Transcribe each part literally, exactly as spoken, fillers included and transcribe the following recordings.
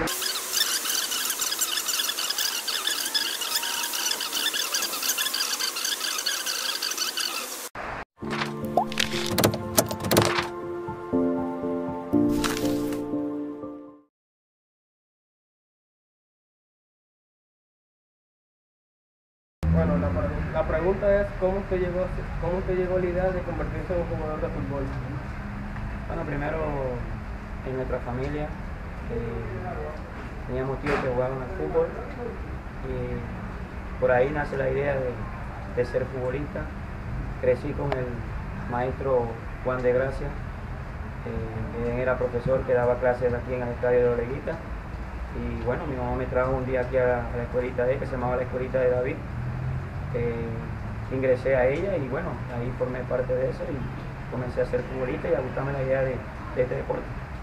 Bueno, la, la pregunta es ¿cómo usted llegó, cómo usted llegó a la idea de convertirse en un jugador de fútbol? Bueno, primero en nuestra familia eh, teníamos tíos que jugaban al fútbol y por ahí nace la idea de, de ser futbolista. Crecí con el maestro Juan de Gracia, eh, que era profesor que daba clases aquí en el estadio de Oreguita, y bueno, mi mamá me trajo un día aquí a la, a la escuelita de él, que se llamaba la escuelita de David. Eh, ingresé a ella y bueno, ahí formé parte de eso y comencé a ser futbolista y a gustarme la idea de, de este deporte.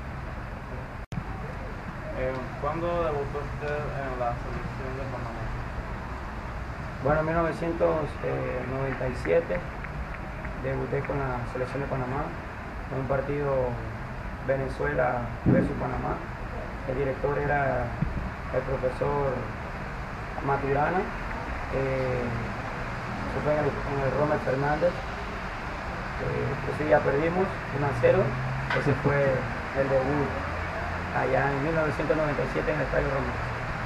Eh, ¿Cuándo debutó usted en la selección de Panamá? Bueno, en mil novecientos noventa y siete debuté con la selección de Panamá en un partido Venezuela versus Panamá. El director era el profesor Maturana. Eh, fue en el, en el Rommel Fernández. Eh, ese día perdimos uno a cero. Ese fue el debut allá en mil novecientos noventa y siete en el estadio Rommel.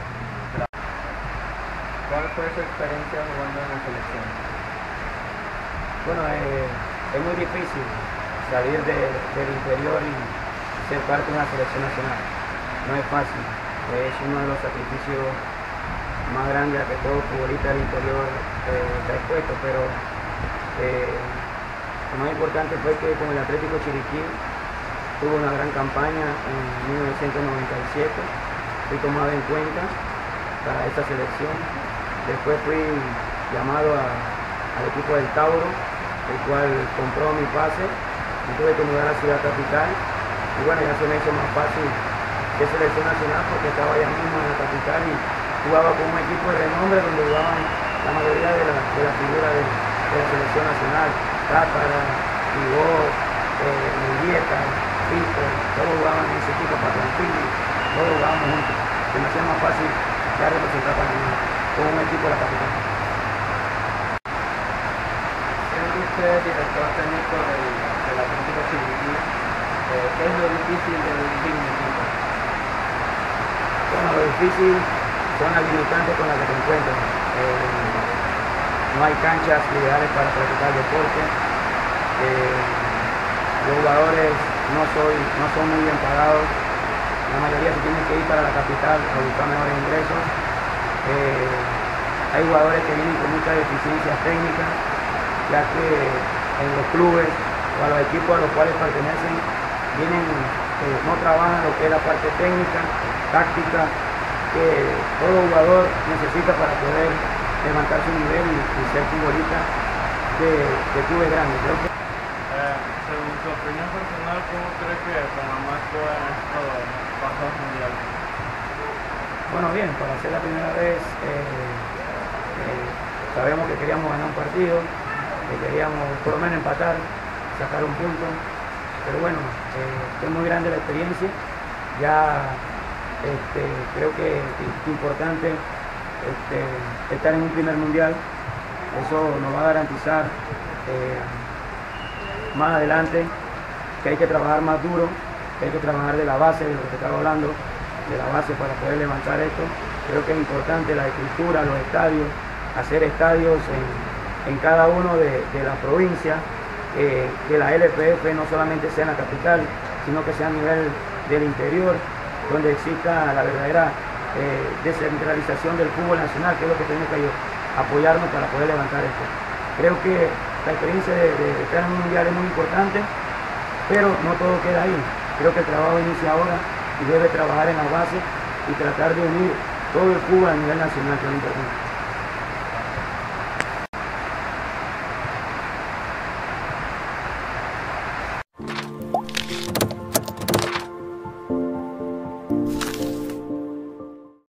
¿Cuál fue su experiencia jugando en la selección? Bueno, eh, es muy difícil salir de, del interior y ser parte de una selección nacional. No es fácil, es uno de los sacrificios más grandes a que todo futbolista del interior eh, está expuesto, pero eh, lo más importante fue que con el Atlético Chiriquí tuvo una gran campaña en mil novecientos noventa y siete, fui tomado en cuenta para esta selección. Después fui llamado a, al equipo del Tauro, el cual compró mi pase, y tuve que mudar a Ciudad Capital, y bueno, ya se me hizo más fácil de selección nacional porque estaba allá mismo en la capital y jugaba con un equipo de renombre donde jugaban la mayoría de las de la figuras de, de la selección nacional, Tátara, Pivot, eh, Murieta, Pico, todos jugaban en ese equipo, Patronfili, todos jugábamos juntos, se me hacía más fácil ya representar a Panamá con un equipo de la capital. Siendo usted director técnico del, del Atlético Chiriquí, eh, ¿qué es lo difícil de dirigir un equipo? Bueno, lo difícil son las limitantes con las que te encuentras. Eh, no hay canchas ideales para practicar deporte. Eh, los jugadores no, soy, no son muy bien pagados. La mayoría se tienen que ir para la capital a buscar mejores ingresos. Eh, hay jugadores que vienen con muchas deficiencias técnicas, ya que en los clubes o a los equipos a los cuales pertenecen vienen, eh, no trabajan lo que es la parte técnica, táctica, que todo jugador necesita para poder levantar su nivel y, y ser futbolista de, de clubes grandes. Creo que... Eh, según su opinión personal, ¿cómo cree que Panamá actúa en estos pasos mundiales? Bueno, bien, para ser la primera vez eh, eh, sabemos que queríamos ganar un partido, que queríamos por lo menos empatar, sacar un punto, pero bueno, eh, es muy grande la experiencia, ya este, creo que es importante este, estar en un primer mundial, eso nos va a garantizar eh, más adelante que hay que trabajar más duro, que hay que trabajar de la base, de lo que te estaba hablando, de la base para poder levantar esto. Creo que es importante la estructura, los estadios, hacer estadios en, en cada uno de, de las provincias, eh, que la L P F no solamente sea en la capital, sino que sea a nivel del interior, donde exista la verdadera eh, descentralización del fútbol nacional, que es lo que tenemos que apoyarnos para poder levantar esto. Creo que la experiencia de, de estar en un mundial es muy importante, pero no todo queda ahí. Creo que el trabajo inicia ahora y debe trabajar en la base y tratar de unir todo el fútbol a nivel nacional, que es lo importante.